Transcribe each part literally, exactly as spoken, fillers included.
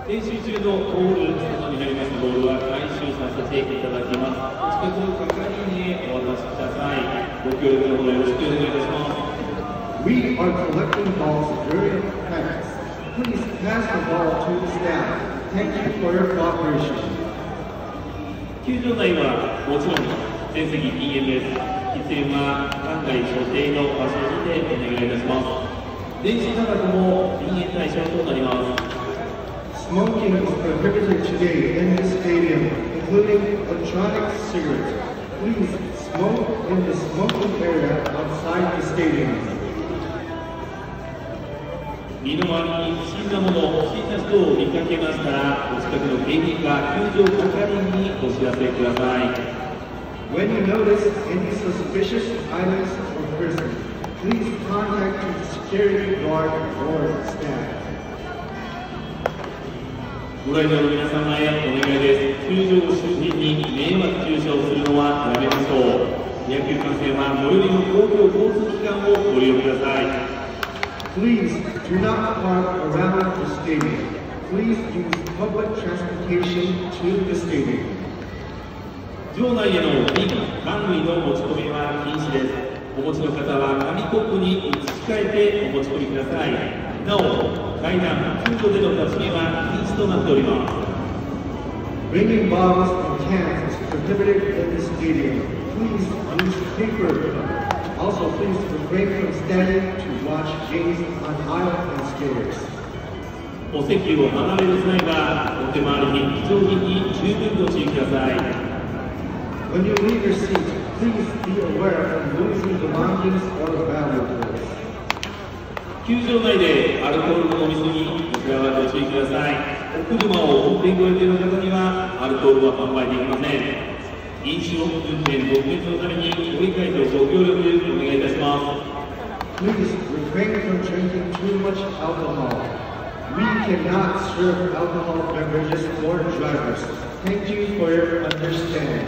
練習中のボール、外になりますボールは回収させていただきます。お近くの係員にお渡しください。ご協力のほどよろしくお願いいたします。 We are collecting balls during practice. Please pass the ball to the staff. Thank you for your cooperation. 球場内はもちろん全席禁煙です。喫煙は館外所定の場所にてお願いいたします。電子タバコも禁煙対象となります。 Smoking is prohibited today in the stadium, including electronic cigarettes. Please smoke in the smoking area outside the stadium. 身の回りに不審なもの、不審な人を見かけましたら、お近くの警備員か球場係員にお知らせください。 When you notice any suspicious items or person, please contact the security guard or staff. ご来場の皆様へお願いです。球場周辺に迷惑駐車をするのはやめましょう。野球観戦は最寄りの公共交通機関をご利用ください。 Please do not park around the stadium. Please use public transportation to the stadium. 場内への瓶、缶類の持ち込みは禁止です。お持ちの方は紙コップに移し替えてお持ち込みください。なお、階段、球場での立ち見は禁止となっております。 Bringing bottles and cans is prohibited in the stadium. Please use paper. Also, please refrain from standing to watch games on aisle and stairs. お席を離れる際は、お手回りに貴重品に十分ご注意ください。 When you leave your seat, please be aware of losing belongings or valuables. 球場内でアルコールのお水にこちらはご注意ください。お車を運転ご予定の方にはアルコールは販売できません。飲酒運転撲滅のためにご理解とご協力お願いいたします。 Please refrain from drinking too much alcohol. We cannot serve alcohol beverages for drivers. Thank you for your understanding.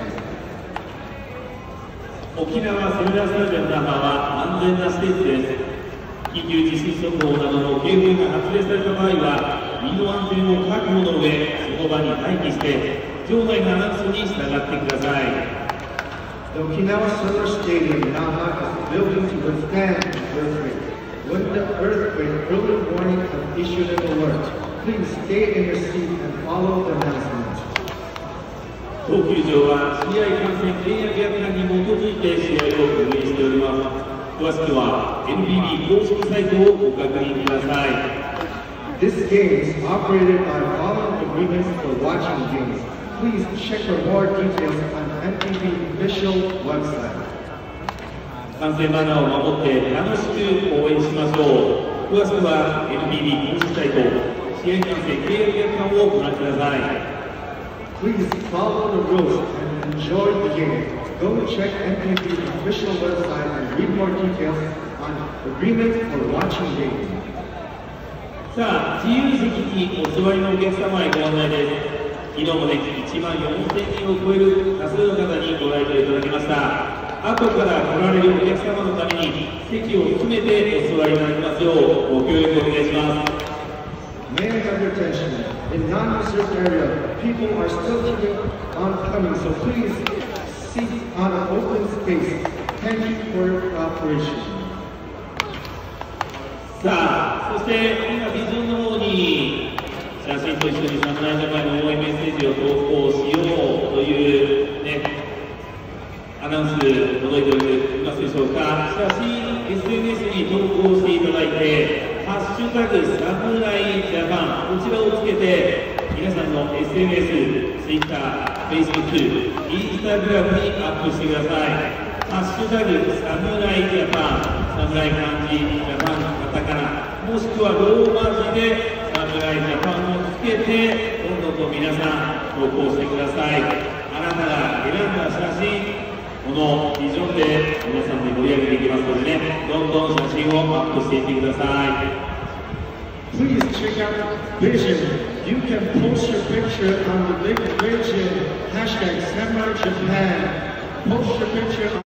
沖縄セルラースタジアム那覇は安全な施設です。緊急地震速報などの警報が発令された場合は、身の安全を確保の上、その場に待機して、場内のアナウンスに従ってください。 The Okinawa Solar Stadium Naha is built to withstand an earthquake. When the earthquake early warning has issued an alert, please stay in your seat and follow the announcement. 当球場は試合観戦契約約款に基づいて試合を運営しております。詳しくは エヌピービー 公式サイトをご確認ください。 This game is operated by following agreements for watching games. Please check for more details onエヌピービー official website. 観戦マナーを守って楽しく応援しましょう。詳しくは エヌピービー 公式サイト、試合観戦契約約款をご覧ください。 Please follow the rules and enjoy the game. Go checkエヌピービー official website and read more details on agreement for watching games. さあ、自由席にお座りのお客様へご案内です。昨日までいちまんよんせんにんを超える多数の方にご来場いただきました。後から来られるお客様のために席を詰めてお座りいただきますようご協力お願いします。 May I have your attention? In non-reserved area, people are still keeping on coming, so please seat on an open space. Thank you for your cooperation. さあ、そして今ビジョンの方に写真と一緒に侍ジャパンの応援メッセージを投稿しようというね、アナウンス届いていますでしょうか。写真 エスエヌエス に投稿していただいて、ハッシュタグサムライジャパンこちらをつけて皆さんの エスエヌエス、Twitter、Facebook、Instagram にアップしてください。ハッシュタグサムライジャパン、サムライ漢字、ジャパンカタカナ、もしくはローマ字でサムライジャパンをつけてどんどんと皆さん投稿してください。あなたが選んだ写真、このビジョンで皆さんで盛り上げていきますのでね、どんどん写真をアップしていってください。 Please check out Vision. You can post your picture on the big Vision hashtag Samurai Japan. Post your picture